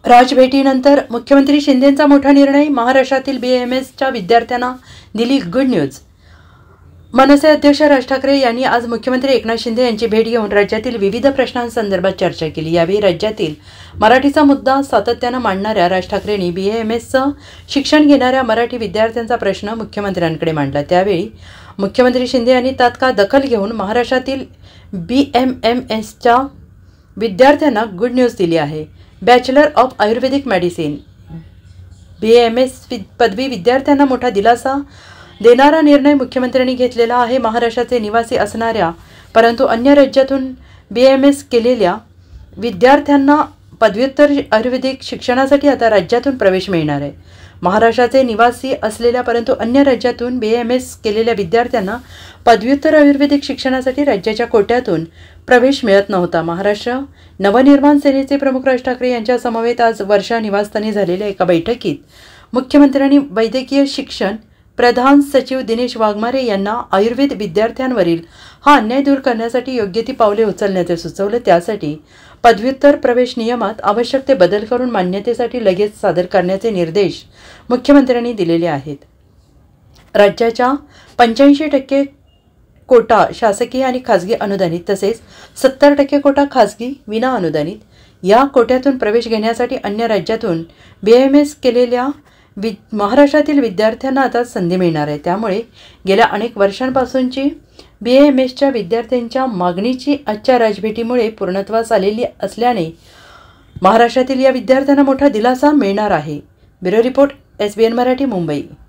राजभेटीनंतर मुख्यमंत्री शिंदेंचा मोठा निर्णय, महाराष्ट्रातील BAMSच्या विद्यार्थ्यांना दिली गुड न्यूज। मनसे अध्यक्ष राज ठाकरे यांनी आज मुख्यमंत्री एकनाथ शिंदे यांची भेट घेऊन राज्यातील विविध प्रश्नांसंदर्भात चर्चा केली। यावेळी राज्यातील मराठीचा मुद्दा सातत्यानं मांडणाऱ्या राज ठाकरेंनी BAMSचं शिक्षण घेणाऱ्या मराठी विद्यार्थ्यांचा प्रश्न मुख्यमंत्र्यांकडे मांडला। त्यावेळी मुख्यमंत्री शिंदे यांनी तात्काळ दखल घेऊन महाराष्ट्रातील BAMSच्या विद्यार्थ्यांना गुड न्यूज दिली आहे। Bachelor of Ayurvedic medicine BAMS पदवी विद्यार्थ्यांना मोठा दिलासा देणारा निर्णय मुख्यमंत्र्यांनी घेतलेला आहे। महाराष्ट्राचे निवासी असणाऱ्या परंतु अन्य राज्यातून BAMS केलेल्या विद्यार्थ्यांना पदव्युत्तर आयुर्वेदिक शिक्षणासाठी आता राज्यातून प्रवेश मिळणार आहे। महाराष्ट्राचे निवासी असलेल्या परंतु अन्य राज्यातून BAMS केलेल्या विद्यार्थ्यांना पदव्युत्तर आयुर्वेदिक शिक्षणासाठी राज्याच्या कोट्यातून प्रवेश मिळत नव्हता। महाराष्ट्र नवनिर्माण सेनेचे प्रमुख राज ठाकरे यांच्या समवेत आज वर्षा निवासस्थानी झालेल्या एका बैठकीत मुख्यमंत्र्यांनी वैद्यकीय शिक्षण प्रधान सचिव दिनेश वाघमारे यांना आयुर्वेद विद्यार्थ्यांवरील हा अन्याय दूर करण्यासाठी योग्य ती पावले उचलण्याचे सुचवले। त्यासाठी पदव्युत्तर प्रवेश नियमात आवश्यक ते बदल करून मान्यतेसाठी लगेच सादर करण्याचे निर्देश मुख्यमंत्र्यांनी दिलेले आहेत। राज्याच्या 85% कोटा शासकीय आणि खासगी अनुदानित तसेच 70% कोटा खासगी विना अनुदानित या कोट्यातून प्रवेश घेण्यासाठी अन्य राज्यातून BAMS केलेल्या महाराष्ट्रातील विद्यार्थ्यांना आता संधी मिळणार आहे। त्यामुळे गेल्या अनेक वर्षांपासूनची BAMSच्या विद्यार्थ्यांच्या मागणीची आजच्या राजभेटीमुळे पूर्णत्वास आलेली असल्याने महाराष्ट्रातील या विद्यार्थ्यांना मोठा दिलासा मिळणार आहे। Bureau report SBN Marathi, Mumbai.